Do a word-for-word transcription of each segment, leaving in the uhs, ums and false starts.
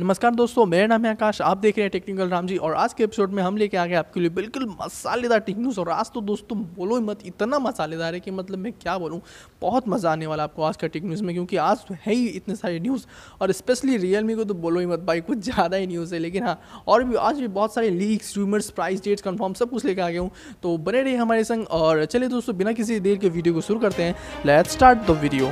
नमस्कार दोस्तों, मेरा नाम है आकाश। आप देख रहे हैं टेक्निकल राम जी और आज के एपिसोड में हम लेके आ गए आपके लिए बिल्कुल मसालेदार टेक न्यूज़। और आज तो दोस्तों बोलो ही मत, इतना मसालेदार है कि मतलब मैं क्या बोलूँ, बहुत मज़ा आने वाला आपको आज का टेक न्यूज़ में, क्योंकि आज है ही इतने सारे न्यूज़। और स्पेशली रियलमी को तो बोलो ही मत भाई, कुछ ज़्यादा ही न्यूज़ है। लेकिन हाँ, और भी आज भी बहुत सारे leaks, rumours, price, dates confirm सब कुछ लेके आ गया हूँ, तो बने रहिए हमारे संग। और चलिए दोस्तों, बिना किसी देर के वीडियो को शुरू करते हैं। Let's start the video.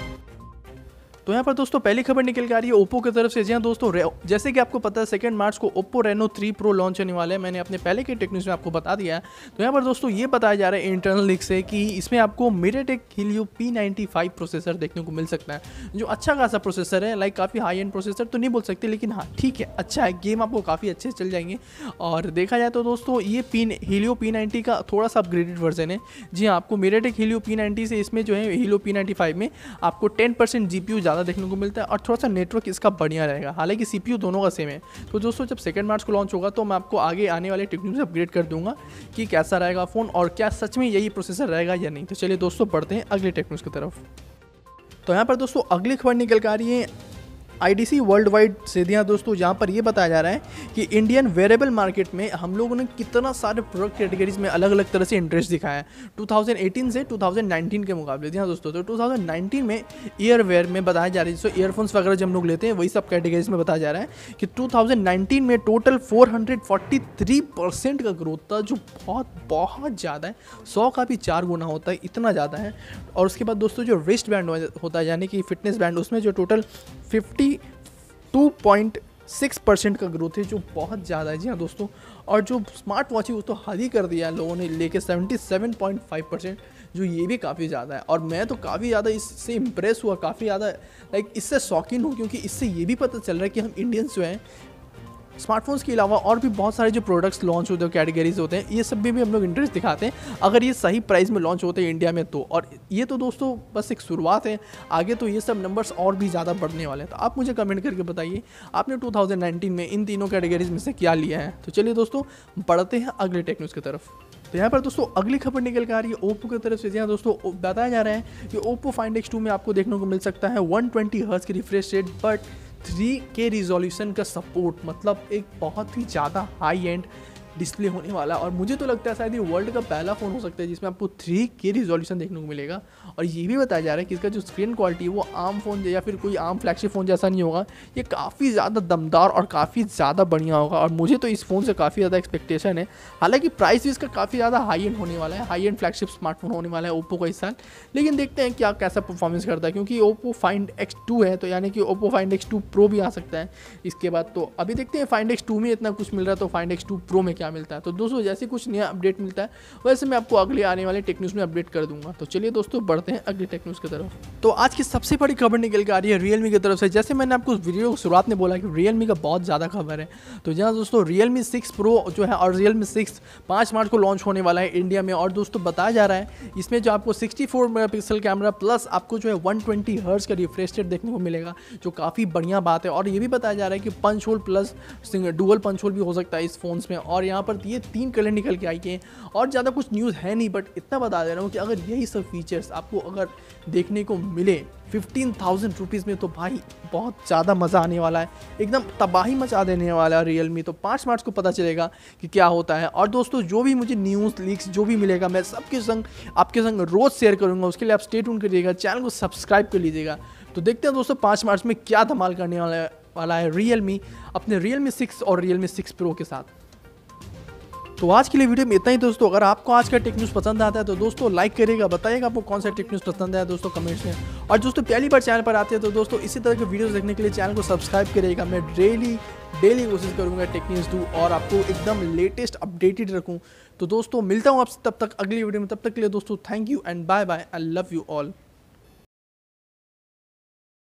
तो यहाँ पर दोस्तों पहली खबर निकल के आ रही है ओप्पो की तरफ से। जी हाँ दोस्तों, जैसे कि आपको पता है सेकंड मार्च को Oppo Reno three pro launch होने वाला है। मैंने अपने पहले के टेक न्यूज़ में आपको बता दिया है। तो यहाँ पर दोस्तों ये बताया जा रहा है इंटरनल लीक से कि इसमें आपको MediaTek Helio P ninety five processor देखने को मिल सकता है, जो अच्छा खासा प्रोसेसर है। लाइक काफ़ी हाई एंड प्रोसेसर तो नहीं बोल सकते, लेकिन हाँ ठीक है, अच्छा है। गेम आपको काफ़ी अच्छे चल जाएंगे। और देखा जाए तो दोस्तों ये पी हीलियो पी नाइंटी का थोड़ा सा अपग्रेडेड वर्जन है। जी हाँ, आपको मीडियाटेक हीलियो पी नाइंटी से इसमें जो है हीलियो पी नाइंटी फाइव में आपको ten percent G P U ज़्यादा देखने को मिलता है और थोड़ा सा नेटवर्क इसका बढ़िया रहेगा। हालांकि सीपीयू दोनों का सेम है। तो दोस्तों जब सेकंड मार्च को लॉन्च होगा तो मैं आपको आगे आने वाले टेक न्यूज़ अपग्रेड कर दूंगा कि कैसा रहेगा फ़ोन और क्या सच में यही प्रोसेसर रहेगा या नहीं। तो चलिए दोस्तों बढ़ते हैं अगले टेक न्यूज़ की तरफ। तो यहाँ पर दोस्तों अगली खबर निकल कर आ रही है I D C world wide से। दिया दोस्तों, जहाँ पर ये बताया जा रहा है कि इंडियन वेरेबल मार्केट में हम लोगों ने कितना सारे प्रोडक्ट कैटेगरीज में अलग अलग तरह से इंटरेस्ट दिखाया है टू थाउजेंड एटीन से टू थाउजेंड नाइंटीन के मुकाबले। जी हाँ दोस्तों, तो टू थाउजेंड नाइंटीन में ईयरवेयर में बताया जा रहा है, जिसको ईयरफोन्स वगैरह जब हम लोग लेते हैं वही सब कैटेगरीज में बताया जा रहा है कि टू थाउजेंड नाइंटीन में total four hundred forty three percent का ग्रोथ था, जो बहुत बहुत ज़्यादा है। सौ का भी चार गुना होता है, इतना ज़्यादा है। और उसके बाद दोस्तों जो रिस्ट बैंड होता है यानी कि फिटनेस बैंड, उसमें जो total fifty two point six percent का ग्रोथ है, जो बहुत ज़्यादा है। जी हाँ दोस्तों, और जो स्मार्ट वॉच है वो तो हद ही कर दिया लोगों ने लेके seventy seven point five percent, जो ये भी काफ़ी ज़्यादा है। और मैं तो काफ़ी ज़्यादा इससे इम्प्रेस हुआ, काफ़ी ज़्यादा लाइक इससे शौकीन हूँ, क्योंकि इससे ये भी पता चल रहा है कि हम इंडियंस जो हैं स्मार्टफोन्स के अलावा और भी बहुत सारे जो प्रोडक्ट्स लॉन्च होते हैं, कैटेगरीज होते हैं, ये सब भी, भी हम लोग इंटरेस्ट दिखाते हैं अगर ये सही प्राइस में लॉन्च होते हैं इंडिया में तो। और ये तो दोस्तों बस एक शुरुआत है, आगे तो ये सब नंबर्स और भी ज़्यादा बढ़ने वाले हैं। तो आप मुझे कमेंट करके बताइए आपने टू थाउजेंड नाइंटीन में इन तीनों कैटेगरीज में से क्या लिया है। तो चलिए दोस्तों बढ़ते हैं अगले टेक न्यूज़ की तरफ। तो यहाँ पर दोस्तों अगली खबर निकल कर आ रही है ओप्पो की तरफ से। यहाँ दोस्तों बताया जा रहा है कि ओप्पो फाइंड एक्स टू में आपको देखने को मिल सकता है वन ट्वेंटी हर्ट्ज की refresh rate but three K resolution का सपोर्ट, मतलब एक बहुत ही ज़्यादा हाई एंड डिस्प्ले होने वाला। और मुझे तो लगता है शायद ये वर्ल्ड का पहला फ़ोन हो सकता है जिसमें आपको थ्री के रिजोल्यूशन देखने को मिलेगा। और ये भी बताया जा रहा है कि इसका जो स्क्रीन क्वालिटी है वो आम फ़ोन या फिर कोई आम फ्लैगशिप फ़ोन जैसा नहीं होगा, ये काफ़ी ज़्यादा दमदार और काफ़ी ज़्यादा बढ़िया होगा। और मुझे तो इस फ़ोन से काफ़ी ज़्यादा एक्सपेक्टेशन है। हालांकि प्राइस भी इसका काफ़ी ज़्यादा हाई एंड होने वाला है, हाई एंड फ्लैगशिप स्मार्टफोन होने वाला है ओप्पो का इस साल। लेकिन देखते हैं क्या कैसा परफॉर्मेंस करता है, क्योंकि ओप्पो फाइंड एक्स टू है, तो यानी कि Oppo Find X two pro भी आ सकता है इसके बाद। तो अभी देखते हैं फाइंड एक्स टू में इतना कुछ मिल रहा है तो फाइंड एक्स टू प्रो में क्या मिलता है। तो दोस्तों जैसे कुछ नया अपडेट मिलता है वैसे मैं आपको अगले आने वाले टेक न्यूज़ में अपडेट कर दूंगा। तो चलिए दोस्तों बढ़ते हैं अगले टेक न्यूज़ की तरफ। तो आज की सबसे बड़ी खबर निकल के आ रही है रियलमी की तरफ से। जैसे मैंने आपको वीडियो की शुरुआत में बोला कि रियलमी का बहुत ज़्यादा खबर है, तो जहाँ दोस्तों रियलमी सिक्स प्रो जो है और रियलमी सिक्स पाँच मार्च को लॉन्च होने वाला है इंडिया में। और दोस्तों बताया जा रहा है इसमें जो आपको sixty four megapixel camera plus आपको जो है वन ट्वेंटी हर्ट्ज का रिफ्रेश रेट देखने को मिलेगा, जो काफ़ी बढ़िया बात है। और ये भी बताया जा रहा है कि punch hole plus dual punch hole भी हो सकता है इस फोन्स में। और यहाँ पर ये तीन कलर निकल के आई है। और ज़्यादा कुछ न्यूज़ है नहीं, बट इतना बता दे रहा हूँ कि अगर यही सब फीचर्स आपको अगर देखने को मिले फिफ्टीन थाउजेंड रुपीज़ में, तो भाई बहुत ज़्यादा मज़ा आने वाला है, एकदम तबाही मचा देने वाला है रियलमी। तो पाँच मार्च को पता चलेगा कि क्या होता है। और दोस्तों जो भी मुझे न्यूज़ लीक्स जो भी मिलेगा मैं सबके संग आपके संग रोज़ शेयर करूँगा। उसके लिए आप स्टे ट्यून करिएगा, चैनल को सब्सक्राइब कर लीजिएगा। तो देखते हैं दोस्तों पाँच मार्च में क्या धमाल करने वाला है वाला है रियलमी अपने रियलमी सिक्स और रियलमी सिक्स प्रो के साथ। तो आज के लिए वीडियो में इतना ही दोस्तों। अगर आपको आज का टेक न्यूज़ पसंद आता है तो दोस्तों लाइक करिएगा, बताइएगा आपको कौन सा टेक न्यूज़ पसंद है दोस्तों कमेंट्स में। और दोस्तों पहली बार चैनल पर आते हैं तो दोस्तों इसी तरह के वीडियोस देखने के लिए चैनल को सब्सक्राइब करिएगा। मैं डेली डेली कोशिश करूँगा टेक न्यूज़ दूँ और आपको एकदम लेटेस्ट अपडेटेड रखूँ। तो दोस्तों मिलता हूँ आपसे तब तक अगली वीडियो में। तब तक के लिए दोस्तों thank you and bye bye, I love you all.